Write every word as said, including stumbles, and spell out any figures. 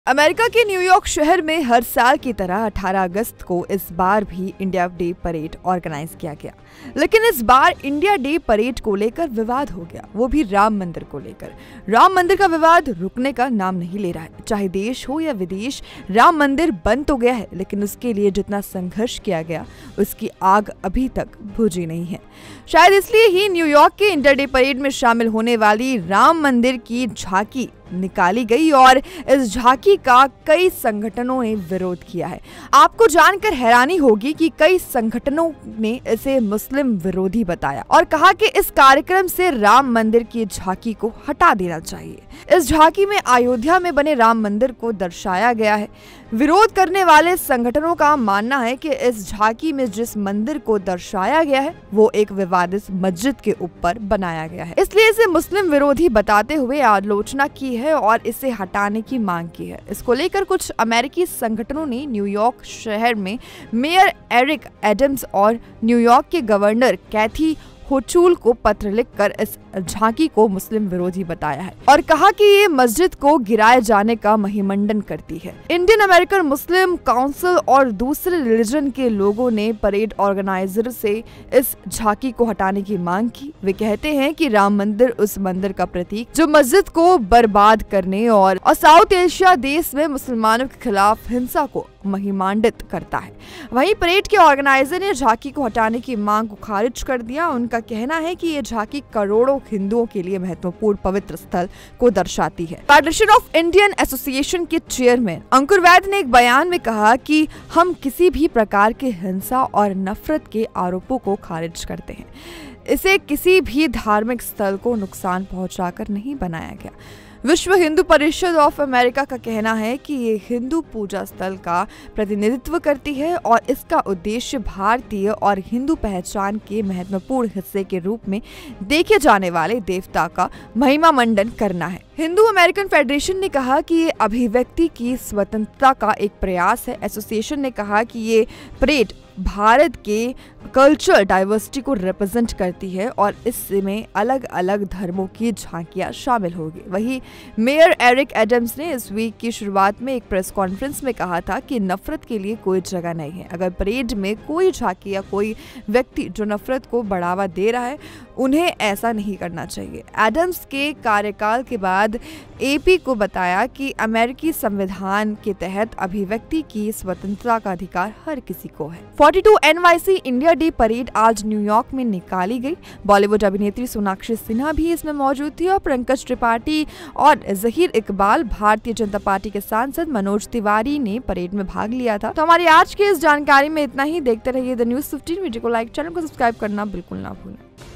America के New York शहर में हर साल की तरह अठारह अगस्त को इस बार भी इंडिया डे परेड ऑर्गेनाइज किया गया। लेकिन इस बार इंडिया डे परेड को लेकर विवाद हो गया, वो भी राम मंदिर को लेकर। राम मंदिर का विवाद रुकने का नाम नहीं ले रहा है। चाहे देश हो या विदेश, राम मंदिर बन तो गया है, लेकिन उसके लिए जितना संघर्ष किया गया उसकी आग अभी तक बुझी नहीं है। शायद इसलिए ही न्यूयॉर्क के इंडिया डे परेड में शामिल होने वाली राम मंदिर की झांकी निकाली गई और इस झांकी का कई संगठनों ने विरोध किया है। आपको जानकर हैरानी होगी कि कई संगठनों ने इसे मुस्लिम विरोधी बताया और कहा कि इस कार्यक्रम से राम मंदिर की झांकी को हटा देना चाहिए। इस झांकी में अयोध्या में बने राम मंदिर को दर्शाया गया है। विरोध करने वाले संगठनों का मानना है कि इस झांकी में जिस मंदिर को दर्शाया गया है वो एक विवादित मस्जिद के ऊपर बनाया गया है, इसलिए इसे मुस्लिम विरोधी बताते हुए आलोचना की है और इसे हटाने की मांग की है। इसको लेकर कुछ अमेरिकी संगठनों ने न्यूयॉर्क शहर में मेयर एरिक एडम्स और न्यूयॉर्क के गवर्नर कैथी होचुल को पत्र लिखकर इस झांकी को मुस्लिम विरोधी बताया है और कहा कि ये मस्जिद को गिराए जाने का महिमंडन करती है। इंडियन अमेरिकन मुस्लिम काउंसिल और दूसरे रिलीजन के लोगों ने परेड ऑर्गेनाइजर से इस झांकी को हटाने की मांग की। वे कहते हैं कि राम मंदिर उस मंदिर का प्रतीक जो मस्जिद को बर्बाद करने और, और साउथ एशिया देश में मुसलमानों के खिलाफ हिंसा को महिमांडित करता है। वहीं परेड के ऑर्गेनाइजर ने झांकी को हटाने की मांग को खारिज कर दिया। उनका कहना है कि ये झांकी करोड़ों हिंदुओं के लिए महत्वपूर्ण पवित्र स्थल को दर्शाती है। फेडरेशन ऑफ इंडियन एसोसिएशन के चेयरमैन अंकुर वैद ने एक बयान में कहा कि हम किसी भी प्रकार के हिंसा और नफरत के आरोपों को खारिज करते हैं। इसे किसी भी धार्मिक स्थल को नुकसान पहुंचाकर नहीं बनाया गया। विश्व हिंदू परिषद ऑफ अमेरिका का कहना है कि ये हिंदू पूजा स्थल का प्रतिनिधित्व करती है और इसका उद्देश्य भारतीय और हिंदू पहचान के महत्वपूर्ण हिस्से के रूप में देखे जाने वाले देवता का महिमा मंडन करना है। हिंदू अमेरिकन फेडरेशन ने कहा कि ये अभिव्यक्ति की स्वतंत्रता का एक प्रयास है। एसोसिएशन ने कहा कि ये परेड भारत के कल्चरल डाइवर्सिटी को रिप्रेजेंट करती है और इसमें अलग अलग धर्मों की झांकियां शामिल होगी। वहीं मेयर एरिक एडम्स ने इस वीक की शुरुआत में एक प्रेस कॉन्फ्रेंस में कहा था कि नफरत के लिए कोई जगह नहीं है। अगर परेड में कोई झांकी या कोई व्यक्ति जो नफरत को बढ़ावा दे रहा है उन्हें ऐसा नहीं करना चाहिए। एडम्स के कार्यकाल के बाद एपी को बताया कि अमेरिकी संविधान के तहत अभिव्यक्ति की स्वतंत्रता का अधिकार हर किसी को है। बयालीस एनवाईसी इंडिया डे परेड आज न्यूयॉर्क में निकाली गई। बॉलीवुड अभिनेत्री सोनाक्षी सिन्हा भी इसमें मौजूद थी और पंकज त्रिपाठी और जहीर इकबाल, भारतीय जनता पार्टी के सांसद मनोज तिवारी ने परेड में भाग लिया था। तो हमारी आज की इस जानकारी में इतना ही। देखते रहिए द न्यूज़ फिफ्टीन। वीडियो को लाइक, चैनल को सब्सक्राइब करना बिल्कुल ना भूलें।